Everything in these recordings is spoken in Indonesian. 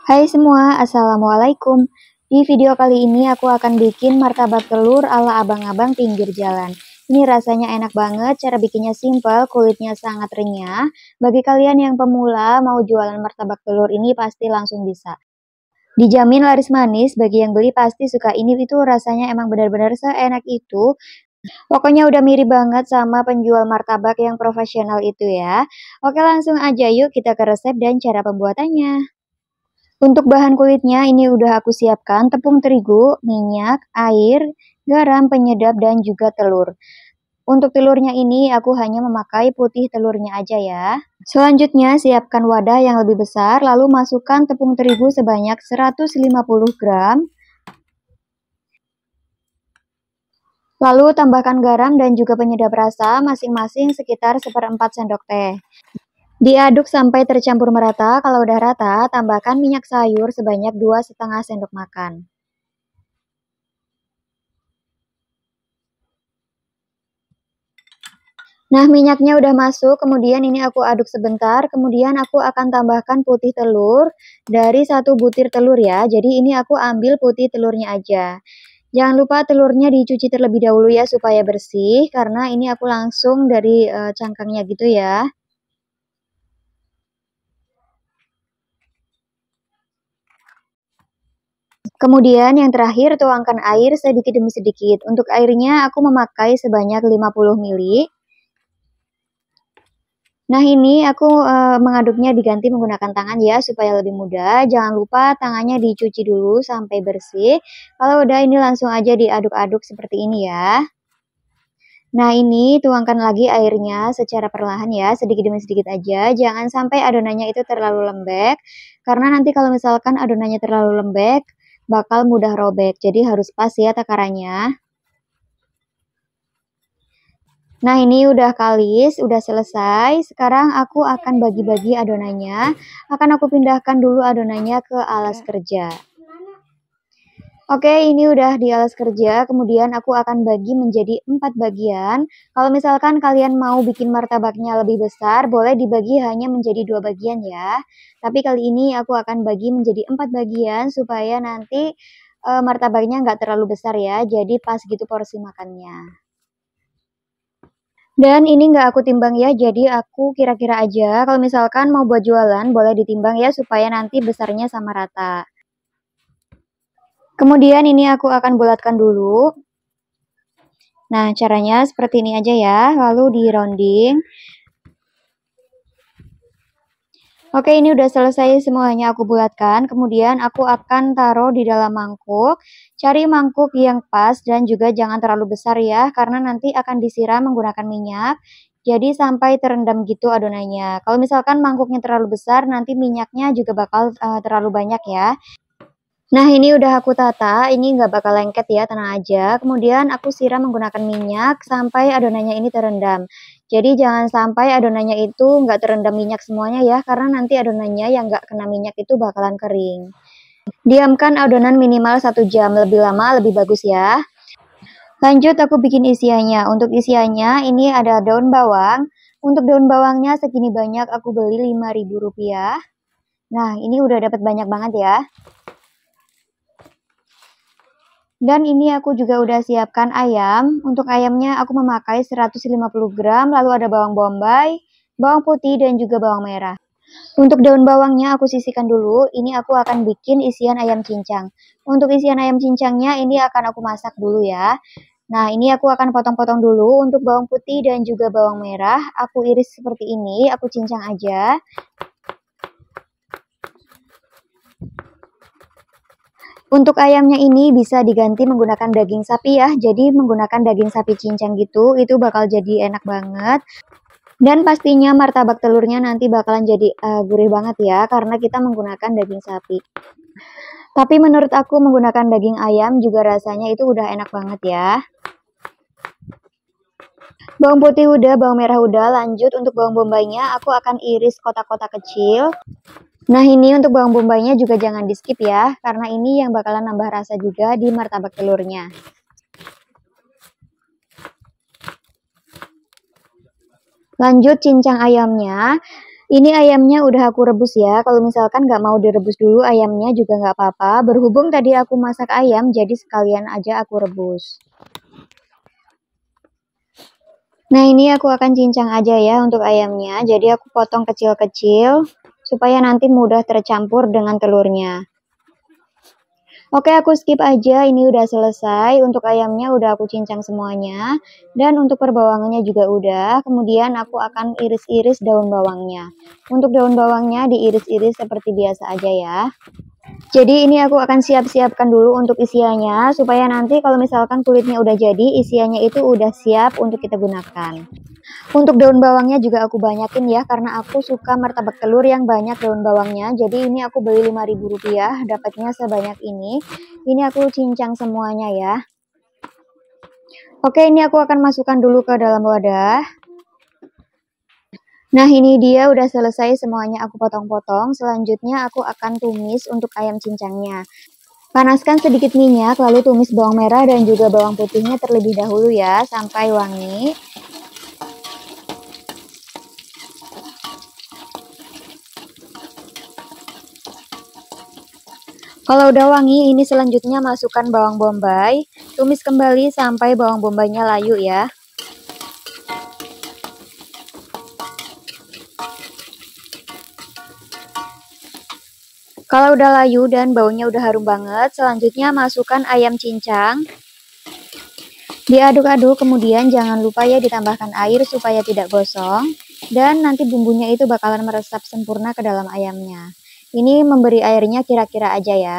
Hai semua, Assalamualaikum. Di video kali ini aku akan bikin martabak telur ala abang-abang pinggir jalan. Ini rasanya enak banget, cara bikinnya simple, kulitnya sangat renyah. Bagi kalian yang pemula mau jualan martabak telur ini pasti langsung bisa. Dijamin laris manis, bagi yang beli pasti suka ini itu rasanya emang benar-benar seenak itu. Pokoknya udah mirip banget sama penjual martabak yang profesional itu ya. Oke langsung aja yuk kita ke resep dan cara pembuatannya. Untuk bahan kulitnya ini udah aku siapkan tepung terigu, minyak, air, garam, penyedap, dan juga telur. Untuk telurnya ini aku hanya memakai putih telurnya aja ya. Selanjutnya siapkan wadah yang lebih besar lalu masukkan tepung terigu sebanyak 150 gram. Lalu tambahkan garam dan juga penyedap rasa masing-masing sekitar 1/4 sendok teh. Diaduk sampai tercampur merata, kalau udah rata, tambahkan minyak sayur sebanyak 2,5 sendok makan. Nah, minyaknya udah masuk, kemudian ini aku aduk sebentar, kemudian aku akan tambahkan putih telur dari 1 butir telur ya, jadi ini aku ambil putih telurnya aja. Jangan lupa telurnya dicuci terlebih dahulu ya supaya bersih, karena ini aku langsung dari cangkangnya gitu ya. Kemudian yang terakhir tuangkan air sedikit demi sedikit. Untuk airnya aku memakai sebanyak 50 ml. Nah ini aku mengaduknya diganti menggunakan tangan ya supaya lebih mudah. Jangan lupa tangannya dicuci dulu sampai bersih. Kalau udah ini langsung aja diaduk-aduk seperti ini ya. Nah ini tuangkan lagi airnya secara perlahan ya, sedikit demi sedikit aja. Jangan sampai adonannya itu terlalu lembek. Karena nanti kalau misalkan adonannya terlalu lembek, bakal mudah robek. Jadi harus pas ya takarannya. Nah ini udah kalis, udah selesai. Sekarang aku akan bagi-bagi adonannya. Akan aku pindahkan dulu adonannya ke alas kerja. Oke, ini udah di alas kerja. Kemudian aku akan bagi menjadi 4 bagian. Kalau misalkan kalian mau bikin martabaknya lebih besar, boleh dibagi hanya menjadi 2 bagian ya. Tapi kali ini aku akan bagi menjadi 4 bagian supaya nanti martabaknya nggak terlalu besar ya. Jadi pas gitu porsi makannya. Dan ini nggak aku timbang ya, jadi aku kira-kira aja. Kalau misalkan mau buat jualan, boleh ditimbang ya supaya nanti besarnya sama rata. Kemudian ini aku akan bulatkan dulu. Nah, caranya seperti ini aja ya, lalu di rounding. Oke, ini udah selesai semuanya aku bulatkan. Kemudian aku akan taruh di dalam mangkuk. Cari mangkuk yang pas dan juga jangan terlalu besar ya, karena nanti akan disiram menggunakan minyak. Jadi sampai terendam gitu adonannya. Kalau misalkan mangkuknya terlalu besar, nanti minyaknya juga bakal terlalu banyak ya. Nah ini udah aku tata, ini nggak bakal lengket ya, tenang aja. Kemudian aku siram menggunakan minyak sampai adonannya ini terendam. Jadi jangan sampai adonannya itu nggak terendam minyak semuanya ya, karena nanti adonannya yang nggak kena minyak itu bakalan kering. Diamkan adonan minimal 1 jam, lebih lama lebih bagus ya. Lanjut aku bikin isiannya. Untuk isiannya ini ada daun bawang. Untuk daun bawangnya segini banyak aku beli Rp5.000. Nah ini udah dapat banyak banget ya. Dan ini aku juga udah siapkan ayam. Untuk ayamnya aku memakai 150 gram, lalu ada bawang bombay, bawang putih, dan juga bawang merah. Untuk daun bawangnya aku sisihkan dulu, ini aku akan bikin isian ayam cincang. Untuk isian ayam cincangnya ini akan aku masak dulu ya. Nah ini aku akan potong-potong dulu. Untuk bawang putih dan juga bawang merah, aku iris seperti ini, aku cincang aja. Untuk ayamnya ini bisa diganti menggunakan daging sapi ya, jadi menggunakan daging sapi cincang gitu, itu bakal jadi enak banget. Dan pastinya martabak telurnya nanti bakalan jadi gurih banget ya, karena kita menggunakan daging sapi. Tapi menurut aku menggunakan daging ayam juga rasanya itu udah enak banget ya. Bawang putih udah, bawang merah udah, lanjut untuk bawang bombaynya aku akan iris kotak-kotak kecil. Nah ini untuk bawang bombaynya juga jangan di skip ya, karena ini yang bakalan nambah rasa juga di martabak telurnya. Lanjut cincang ayamnya. Ini ayamnya udah aku rebus ya. Kalau misalkan nggak mau direbus dulu ayamnya juga nggak apa-apa. Berhubung tadi aku masak ayam, jadi sekalian aja aku rebus. Nah, ini aku akan cincang aja ya untuk ayamnya. Jadi aku potong kecil-kecil supaya nanti mudah tercampur dengan telurnya. Oke, aku skip aja. Ini udah selesai. Untuk ayamnya udah aku cincang semuanya. Dan untuk perbawangannya juga udah. Kemudian aku akan iris-iris daun bawangnya. Untuk daun bawangnya diiris-iris seperti biasa aja ya. Jadi ini aku akan siap-siapkan dulu untuk isiannya. Supaya nanti kalau misalkan kulitnya udah jadi, isiannya itu udah siap untuk kita gunakan. Untuk daun bawangnya juga aku banyakin ya, karena aku suka martabak telur yang banyak daun bawangnya. Jadi ini aku beli Rp5.000, dapatnya sebanyak ini. Ini aku cincang semuanya ya. Oke, ini aku akan masukkan dulu ke dalam wadah. Nah, ini dia udah selesai semuanya aku potong-potong. Selanjutnya aku akan tumis untuk ayam cincangnya. Panaskan sedikit minyak, lalu tumis bawang merah dan juga bawang putihnya terlebih dahulu ya, sampai wangi. Kalau udah wangi, ini selanjutnya masukkan bawang bombay. Tumis kembali sampai bawang bombaynya layu ya. Kalau udah layu dan baunya udah harum banget, selanjutnya masukkan ayam cincang. Diaduk-aduk, kemudian jangan lupa ya ditambahkan air supaya tidak gosong. Dan nanti bumbunya itu bakalan meresap sempurna ke dalam ayamnya. Ini memberi airnya kira-kira aja ya.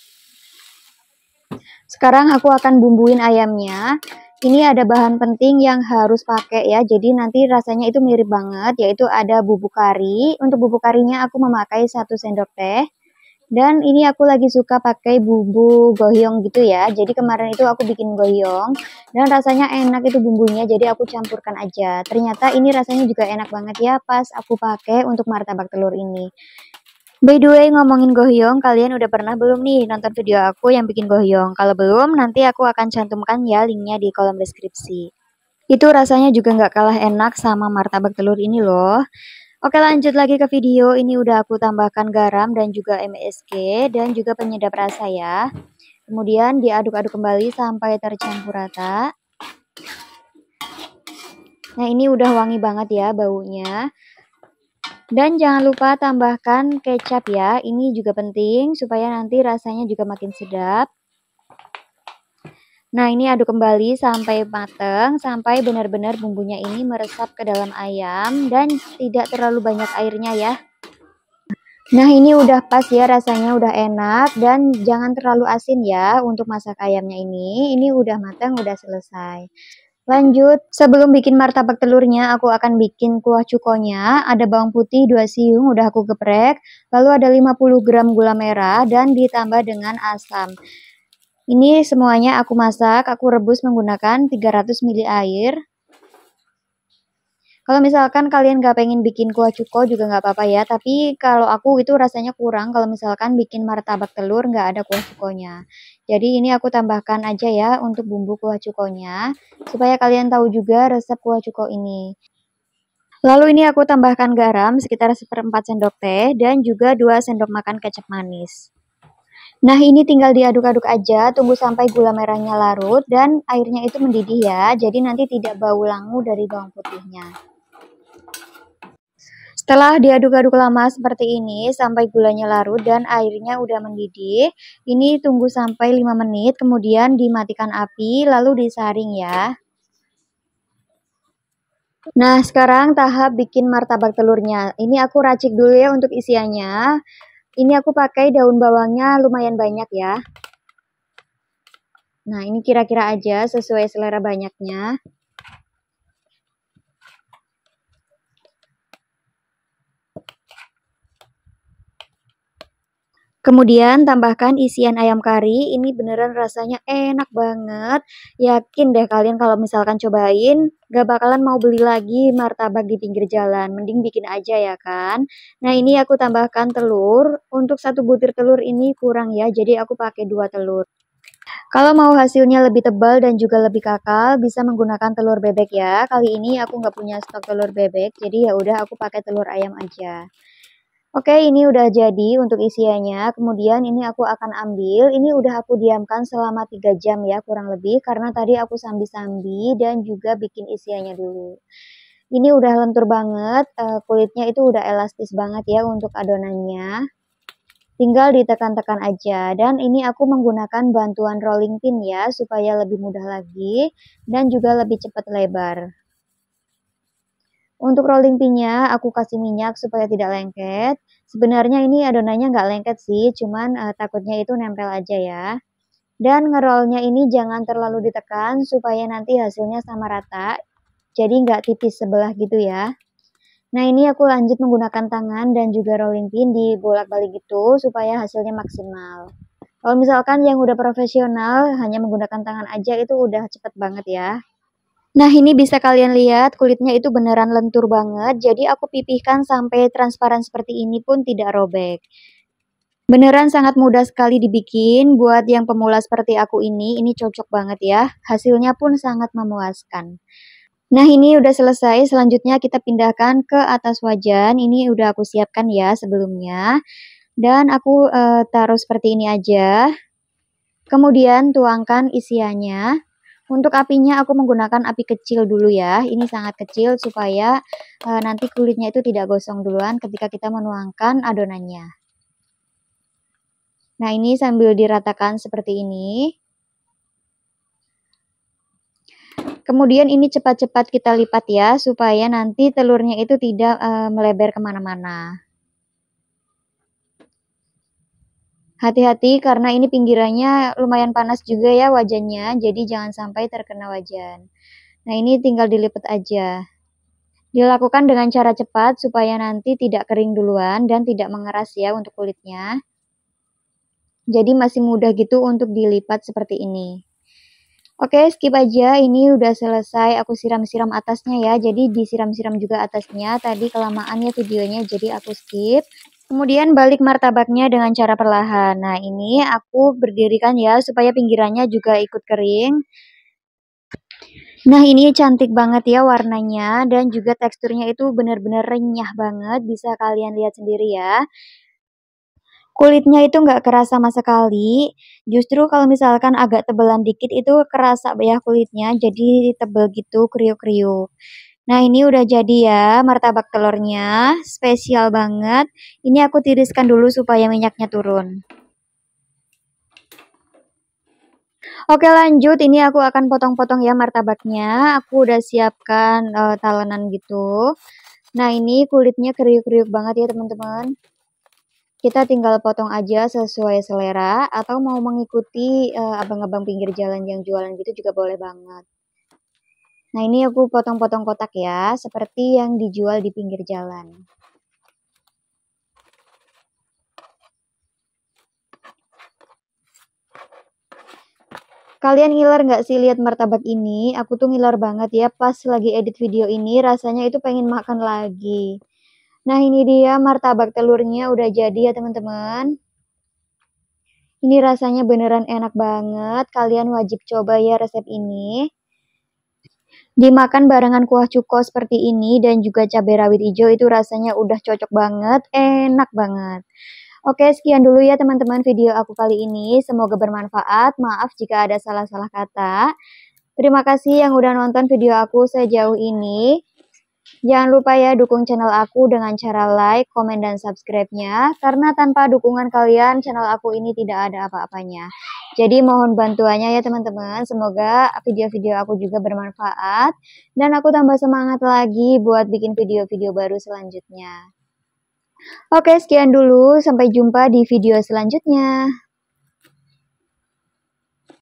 Sekarang aku akan bumbuin ayamnya. Ini ada bahan penting yang harus pakai ya, jadi nanti rasanya itu mirip banget, yaitu ada bubuk kari. Untuk bubuk karinya aku memakai 1 sendok teh. Dan ini aku lagi suka pakai bumbu gohyong gitu ya, jadi kemarin itu aku bikin gohyong. Dan rasanya enak itu bumbunya, jadi aku campurkan aja. Ternyata ini rasanya juga enak banget ya pas aku pakai untuk martabak telur ini. By the way, ngomongin gohyong, kalian udah pernah belum nih nonton video aku yang bikin gohyong? Kalau belum, nanti aku akan cantumkan ya linknya di kolom deskripsi. Itu rasanya juga nggak kalah enak sama martabak telur ini loh. Oke, lanjut lagi ke video. Ini udah aku tambahkan garam dan juga MSG dan juga penyedap rasa ya. Kemudian diaduk-aduk kembali sampai tercampur rata. Nah, ini udah wangi banget ya baunya. Dan jangan lupa tambahkan kecap ya, ini juga penting supaya nanti rasanya juga makin sedap. Nah, ini aduk kembali sampai mateng, sampai benar-benar bumbunya ini meresap ke dalam ayam dan tidak terlalu banyak airnya ya. Nah, ini udah pas ya, rasanya udah enak dan jangan terlalu asin ya untuk masak ayamnya ini. Ini udah matang, udah selesai. Lanjut, sebelum bikin martabak telurnya, aku akan bikin kuah cukonya. Ada bawang putih 2 siung, udah aku geprek. Lalu ada 50 gram gula merah dan ditambah dengan asam. Ini semuanya aku masak, aku rebus menggunakan 300 ml air. Kalau misalkan kalian gak pengen bikin kuah cuko juga gak apa-apa ya. Tapi kalau aku itu rasanya kurang kalau misalkan bikin martabak telur gak ada kuah cukonya. Jadi ini aku tambahkan aja ya untuk bumbu kuah cukonya. Supaya kalian tahu juga resep kuah cuko ini. Lalu ini aku tambahkan garam sekitar 1/4 sendok teh dan juga 2 sendok makan kecap manis. Nah, ini tinggal diaduk-aduk aja, tunggu sampai gula merahnya larut dan airnya itu mendidih ya. Jadi nanti tidak bau langu dari bawang putihnya. Setelah diaduk-aduk lama seperti ini sampai gulanya larut dan airnya udah mendidih, ini tunggu sampai 5 menit, kemudian dimatikan api lalu disaring ya. Nah, sekarang tahap bikin martabak telurnya. Ini aku racik dulu ya untuk isiannya. Ini aku pakai daun bawangnya lumayan banyak ya. Nah, ini kira-kira aja sesuai selera banyaknya. Kemudian tambahkan isian ayam kari, ini beneran rasanya enak banget. Yakin deh kalian kalau misalkan cobain, gak bakalan mau beli lagi martabak di pinggir jalan. Mending bikin aja ya kan. Nah, ini aku tambahkan telur. Untuk 1 butir telur ini kurang ya, jadi aku pakai 2 telur. Kalau mau hasilnya lebih tebal dan juga lebih kakal, bisa menggunakan telur bebek ya. Kali ini aku nggak punya stok telur bebek, jadi ya udah aku pakai telur ayam aja. Oke, ini udah jadi untuk isiannya. Kemudian ini aku akan ambil, ini udah aku diamkan selama 3 jam ya kurang lebih, karena tadi aku sambi-sambi dan juga bikin isiannya dulu. Ini udah lentur banget, kulitnya itu udah elastis banget ya untuk adonannya. Tinggal ditekan-tekan aja, dan ini aku menggunakan bantuan rolling pin ya, supaya lebih mudah lagi, dan juga lebih cepat lebar. Untuk rolling pinnya, aku kasih minyak supaya tidak lengket. Sebenarnya ini adonannya nggak lengket sih, cuman takutnya itu nempel aja ya. Dan ngerollnya ini jangan terlalu ditekan, supaya nanti hasilnya sama rata, jadi nggak tipis sebelah gitu ya. Nah, ini aku lanjut menggunakan tangan dan juga rolling pin dibolak-balik gitu supaya hasilnya maksimal. Kalau misalkan yang udah profesional hanya menggunakan tangan aja itu udah cepet banget ya. Nah, ini bisa kalian lihat kulitnya itu beneran lentur banget. Jadi aku pipihkan sampai transparan seperti ini pun tidak robek. Beneran sangat mudah sekali dibikin. Buat yang pemula seperti aku ini cocok banget ya. Hasilnya pun sangat memuaskan. Nah, ini udah selesai. Selanjutnya kita pindahkan ke atas wajan. Ini udah aku siapkan ya sebelumnya. Dan aku taruh seperti ini aja. Kemudian tuangkan isiannya. Untuk apinya aku menggunakan api kecil dulu ya. Ini sangat kecil supaya nanti kulitnya itu tidak gosong duluan ketika kita menuangkan adonannya. Nah, ini sambil diratakan seperti ini. Kemudian ini cepat-cepat kita lipat ya, supaya nanti telurnya itu tidak melebar kemana-mana. Hati-hati karena ini pinggirannya lumayan panas juga ya wajannya, jadi jangan sampai terkena wajan. Nah, ini tinggal dilipat aja. Dilakukan dengan cara cepat supaya nanti tidak kering duluan dan tidak mengeras ya untuk kulitnya. Jadi masih mudah gitu untuk dilipat seperti ini. Oke, skip aja. Ini udah selesai. Aku siram-siram atasnya ya. Jadi disiram-siram juga atasnya. Tadi kelamaan ya videonya, jadi aku skip. Kemudian balik martabaknya dengan cara perlahan. Nah, ini aku berdirikan ya supaya pinggirannya juga ikut kering. Nah, ini cantik banget ya warnanya dan juga teksturnya itu benar-benar renyah banget. Bisa kalian lihat sendiri ya. Kulitnya itu nggak keras sama sekali. Justru kalau misalkan agak tebelan dikit itu kerasa ya kulitnya. Jadi tebel gitu, kriuk-kriuk. Nah, ini udah jadi ya martabak telurnya, spesial banget. Ini aku tiriskan dulu supaya minyaknya turun. Oke, lanjut, ini aku akan potong-potong ya martabaknya. Aku udah siapkan talenan gitu. Nah, ini kulitnya kriuk-kriuk banget ya teman-teman. Kita tinggal potong aja sesuai selera, atau mau mengikuti abang-abang pinggir jalan yang jualan gitu juga boleh banget. Nah, ini aku potong-potong kotak ya, seperti yang dijual di pinggir jalan. Kalian ngiler nggak sih lihat martabak ini? Aku tuh ngiler banget ya pas lagi edit video ini, rasanya itu pengen makan lagi. Nah, ini dia martabak telurnya udah jadi ya teman-teman. Ini rasanya beneran enak banget, kalian wajib coba ya resep ini. Dimakan barengan kuah cuko seperti ini dan juga cabai rawit hijau itu rasanya udah cocok banget, enak banget. Oke, sekian dulu ya teman-teman video aku kali ini. Semoga bermanfaat. Maaf jika ada salah-salah kata. Terima kasih yang udah nonton video aku sejauh ini. Jangan lupa ya dukung channel aku dengan cara like, komen, dan subscribe-nya. Karena tanpa dukungan kalian, channel aku ini tidak ada apa-apanya. Jadi mohon bantuannya ya teman-teman. Semoga video-video aku juga bermanfaat. Dan aku tambah semangat lagi buat bikin video-video baru selanjutnya. Oke, sekian dulu. Sampai jumpa di video selanjutnya.